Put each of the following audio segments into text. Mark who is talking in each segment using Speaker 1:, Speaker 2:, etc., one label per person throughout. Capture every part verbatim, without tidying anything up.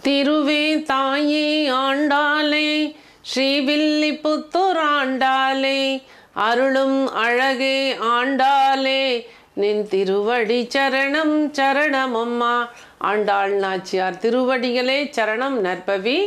Speaker 1: திருவே தாயே ஆண்டாளே ஸ்ரீவில்லிபுத்தூர் ஆண்டாளே அருளும் அழகே ஆண்டாளே நின் திருவடி சரணம் சரணம் அம்மா. ஆண்டாள் நாச்சியார் திருவடிகளே சரணம். நற்பவி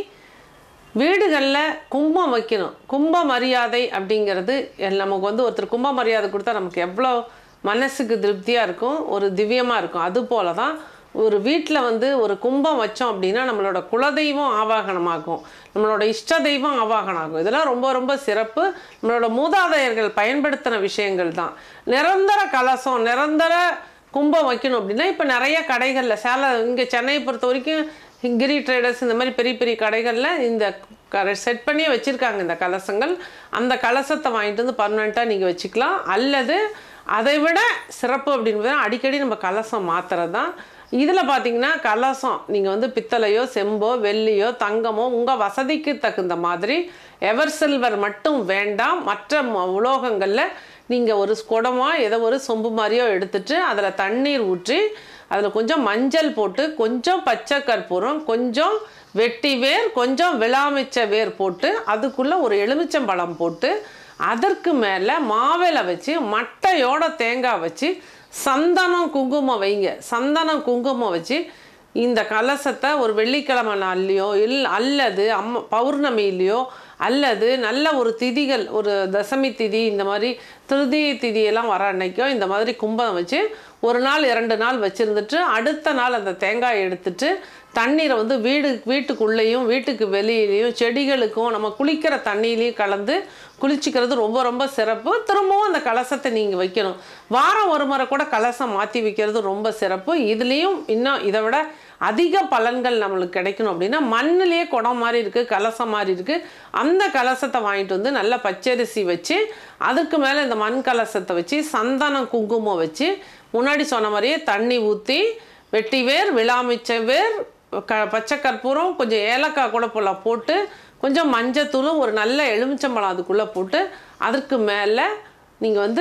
Speaker 1: வீடுகளில் கும்பம் வைக்கணும். கும்ப மரியாதை அப்படிங்கிறது நமக்கு வந்து ஒருத்தர் கும்ப மரியாதை கொடுத்தா நமக்கு எவ்வளோ மனசுக்கு திருப்தியாக இருக்கும், ஒரு திவ்யமாக இருக்கும். அதுபோல தான் ஒரு வீட்டில் வந்து ஒரு கும்பம் வச்சோம் அப்படின்னா நம்மளோட குலதெய்வம் ஆவாகனமாகும், நம்மளோட இஷ்ட தெய்வம் ஆவாகனம் ஆகும். இதெல்லாம் ரொம்ப ரொம்ப சிறப்பு. நம்மளோட மூதாதையர்கள் பயன்படுத்தின விஷயங்கள் தான். நிரந்தர கலசம் நிரந்தர கும்பம் வைக்கணும் அப்படின்னா இப்போ நிறைய கடைகளில் சேலை இங்கே சென்னையை பொறுத்த வரைக்கும் கிரி ட்ரேடர்ஸ் இந்த மாதிரி பெரிய பெரிய கடைகளில் இந்த செட் பண்ணியே வச்சுருக்காங்க இந்த கலசங்கள். அந்த கலசத்தை வாங்கிட்டு வந்து பர்மனெண்ட்டாக நீங்கள் வச்சுக்கலாம். அல்லது அதை விட சிறப்பு அப்படின்னு அடிக்கடி நம்ம கலசம் மாற்றுறது தான். இதில் பார்த்தீங்கன்னா கலசம் நீங்கள் வந்து பித்தளையோ செம்போ வெள்ளியோ தங்கமோ உங்கள் வசதிக்கு தகுந்த மாதிரி எவர் சில்வர் மட்டும் வேண்டாம். மற்ற உலோகங்களில் நீங்கள் ஒரு குடமோ ஏதோ ஒரு சொம்பு மாதிரியோ எடுத்துட்டு அதில் தண்ணீர் ஊற்றி அதில் கொஞ்சம் மஞ்சள் போட்டு கொஞ்சம் பச்சை கற்பூரம் கொஞ்சம் வெட்டி வேர் கொஞ்சம் விளாமிச்ச வேர் போட்டு அதுக்குள்ளே ஒரு எலுமிச்சம்பழம் போட்டு அதற்கு மேலே மாவிலை வச்சு மட்டையோட தேங்காய் வச்சு சந்தனம் குங்குமம் வைங்க. சந்தனம் குங்குமம் வச்சு இந்த கலசத்தை ஒரு வெள்ளிக்கிழமை நாள்லையோ இல் அல்லது அம்மா பௌர்ணமியிலையோ அல்லது நல்ல ஒரு திதிகள் ஒரு தசமி திதி இந்த மாதிரி திருதி திதியெல்லாம் வர அன்னைக்கோ இந்த மாதிரி கும்பம் வச்சு ஒரு நாள் இரண்டு நாள் வச்சுருந்துட்டு அடுத்த நாள் அந்த தேங்காயை எடுத்துட்டு தண்ணீரை வந்து வீடு வீட்டுக்குள்ளேயும் வீட்டுக்கு வெளியிலையும் செடிகளுக்கும் நம்ம குளிக்கிற தண்ணியிலையும் கலந்து குளிச்சிக்கிறது ரொம்ப ரொம்ப சிறப்பு. திரும்பவும் அந்த கலசத்தை நீங்கள் வைக்கணும். வாரம் ஒரு முறை கூட கலசம் மாற்றி வைக்கிறது ரொம்ப சிறப்பு. இதுலேயும் இன்னும் இதை விட அதிக பலன்கள் நம்மளுக்கு கிடைக்கணும் அப்படின்னா மண்ணிலேயே குடம் மாதிரி இருக்குது, கலசம் மாதிரி இருக்குது. அந்த கலசத்தை வாங்கிட்டு வந்து நல்லா பச்சரிசி வச்சு அதுக்கு மேலே இந்த மண் கலசத்தை வச்சு சந்தனம் குங்குமம் வச்சு முன்னாடி சொன்ன மாதிரியே தண்ணி ஊற்றி வெட்டி வேர் விளாமிச்ச வேர் க பச்சை கற்பூரம் கொஞ்சம் ஏலக்காய் கூட போல போட்டு கொஞ்சம் மஞ்சத்தூளும் ஒரு நல்ல எலுமிச்சம்பழம் அதுக்குள்ளே போட்டு அதற்கு மேலே நீங்கள் வந்து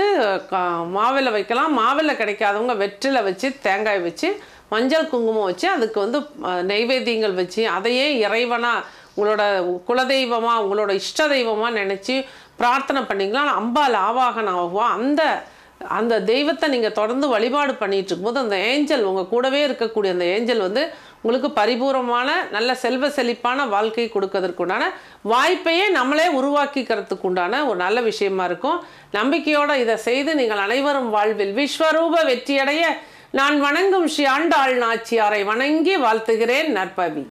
Speaker 1: மாவிலை வைக்கலாம். மாவிலை கிடைக்காதவங்க வெற்றிலை வச்சு தேங்காய் வச்சு மஞ்சள் குங்குமம் வச்சு அதுக்கு வந்து நெய்வேத்தியங்கள் வச்சு அதையே இறைவனாக உங்களோட குலதெய்வமாக உங்களோட இஷ்ட தெய்வமாக நினச்சி பிரார்த்தனை பண்ணிக்கலாம். அம்பாள் ஆவாகனம் ஆகுவா. அந்த அந்த தெய்வத்தை நீங்கள் தொடர்ந்து வழிபாடு பண்ணிகிட்டு இருக்கும்போது அந்த ஏஞ்சல் உங்கள் கூடவே இருக்கக்கூடிய அந்த ஏஞ்சல் வந்து உங்களுக்கு பரிபூர்ணமான நல்ல செல்வ செழிப்பான வாழ்க்கை கொடுக்கறதுக்குண்டான வாய்ப்பையே நம்மளே உருவாக்கிக்கிறதுக்கு உண்டான ஒரு நல்ல விஷயமா இருக்கும். நம்பிக்கையோடு இதை செய்து நீங்கள் அனைவரும் வாழ்வில் விஸ்வரூப வெற்றியடைய நான் வணங்கும் ஸ்ரீ ஆண்டாள் நாச்சியாரை வணங்கி வாழ்த்துகிறேன். நற்பவி.